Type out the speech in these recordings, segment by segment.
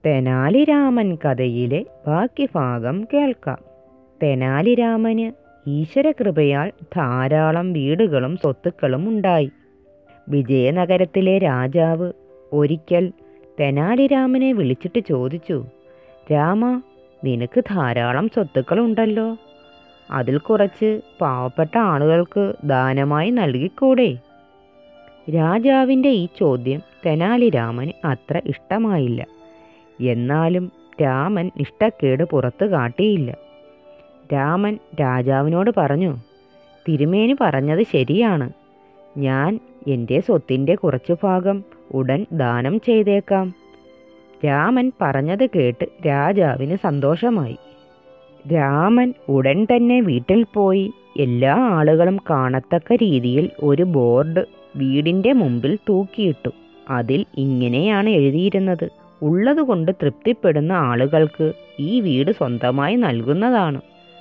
തെനാലിരാമൻ കഥയിലെ ബാക്കി ഭാഗം കേൾക്കാം. തെനാലിരാമന് ഈശ്വരകൃപയാൽ ധാരാളം വീടുകളും സ്വത്തുക്കളും ഉണ്ടായി. വിജയനഗരത്തിലെ രാജാവ് ഒരിക്കൽ തെനാലിരാമനെ വിളിച്ചിട്ട് ചോദിച്ചു, രാമ, നിനക്ക് ധാരാളം സ്വത്തുക്കളുണ്ടല്ലോ, അതിൽ കുറച്ച് പാവപ്പെട്ട ആളുകൾക്ക് ദാനമായി നൽകിക്കൂടെ? രാജാവിൻ്റെ ഈ ചോദ്യം തെനാലിരാമന് അത്ര ഇഷ്ടമായില്ല. എന്നാലും രാമൻ ഇഷ്ടക്കേട് പുറത്തു കാട്ടിയില്ല. രാമൻ രാജാവിനോട് പറഞ്ഞു, തിരുമേനി പറഞ്ഞത് ശരിയാണ്. ഞാൻ എൻ്റെ സ്വത്തിൻ്റെ കുറച്ചു ഭാഗം ഉടൻ ദാനം ചെയ്തേക്കാം. രാമൻ പറഞ്ഞത് കേട്ട് രാജാവിന് സന്തോഷമായി. രാമൻ ഉടൻ തന്നെ വീട്ടിൽ പോയി എല്ലാ ആളുകളും കാണത്തക്ക രീതിയിൽ ഒരു ബോർഡ് വീടിൻ്റെ മുമ്പിൽ തൂക്കിയിട്ടു. അതിൽ ഇങ്ങനെയാണ് എഴുതിയിരുന്നത്: ഉള്ളതുകൊണ്ട് തൃപ്തിപ്പെടുന്ന ആളുകൾക്ക് ഈ വീട് സ്വന്തമായി നൽകുന്നതാണ്.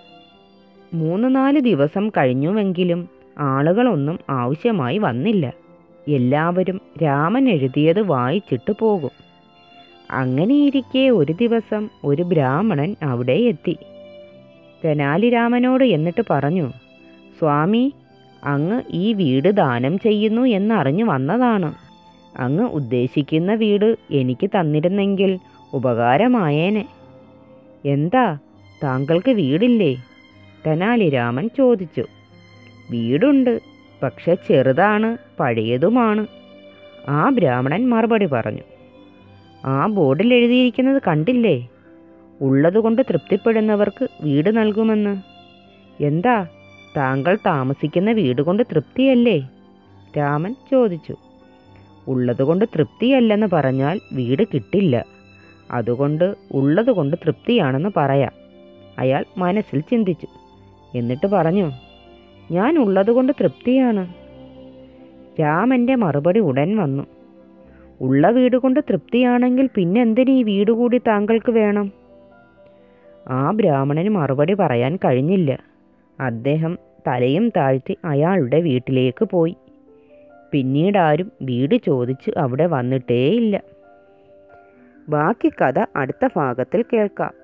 3-4 ദിവസം കഴിഞ്ഞുവെങ്കിലും ആളുകളൊന്നും ആവശ്യമായി വന്നില്ല. എല്ലാവരും രാമൻ എഴുതിയത് വായിച്ചിട്ട് പോകും. അങ്ങനെയിരിക്കെ ഒരു ദിവസം ഒരു ബ്രാഹ്മണൻ അവിടെ എത്തി. തെനാലിരാമനോട് എന്നിട്ട് പറഞ്ഞു, സ്വാമി, അങ്ങ് ഈ വീട് ദാനം ചെയ്യുന്നു എന്നറിഞ്ഞു വന്നതാണ്. അങ്ങ് ഉദ്ദേശിക്കുന്ന വീട് എനിക്ക് തന്നിരുന്നെങ്കിൽ ഉപകാരമായേനെ. എന്താ, താങ്കൾക്ക് വീടില്ലേ? തെനാലിരാമൻ ചോദിച്ചു. വീടുണ്ട്, പക്ഷെ ചെറുതാണ്, പഴയതുമാണ്. ആ ബ്രാഹ്മണൻ മറുപടി പറഞ്ഞു. ആ ബോർഡിൽ എഴുതിയിരിക്കുന്നത് കണ്ടില്ലേ? ഉള്ളതുകൊണ്ട് തൃപ്തിപ്പെടുന്നവർക്ക് വീട് നൽകുമെന്ന്. എന്താ, താങ്കൾ താമസിക്കുന്ന വീട് കൊണ്ട് തൃപ്തിയല്ലേ? രാമൻ ചോദിച്ചു. ഉള്ളതുകൊണ്ട് തൃപ്തിയല്ലെന്ന് പറഞ്ഞാൽ വീട് കിട്ടില്ല. അതുകൊണ്ട് ഉള്ളതുകൊണ്ട് തൃപ്തിയാണെന്ന് പറയാം. അയാൾ മനസ്സിൽ ചിന്തിച്ചു. എന്നിട്ട് പറഞ്ഞു, ഞാൻ ഉള്ളതുകൊണ്ട് തൃപ്തിയാണ്. രാമൻ്റെ മറുപടി ഉടൻ വന്നു. ഉള്ള വീട് കൊണ്ട് തൃപ്തിയാണെങ്കിൽ പിന്നെന്തിന് ഈ വീട് കൂടി താങ്കൾക്ക് വേണം? ആ ബ്രാഹ്മണന് മറുപടി പറയാൻ കഴിഞ്ഞില്ല. അദ്ദേഹം തലയും താഴ്ത്തി അയാളുടെ വീട്ടിലേക്ക് പോയി. പിന്നീട് ആരും വീട് ചോദിച്ച് അവിടെ വന്നിട്ടേയില്ല. ബാക്കി കഥ അടുത്ത ഭാഗത്തിൽ കേൾക്കാം.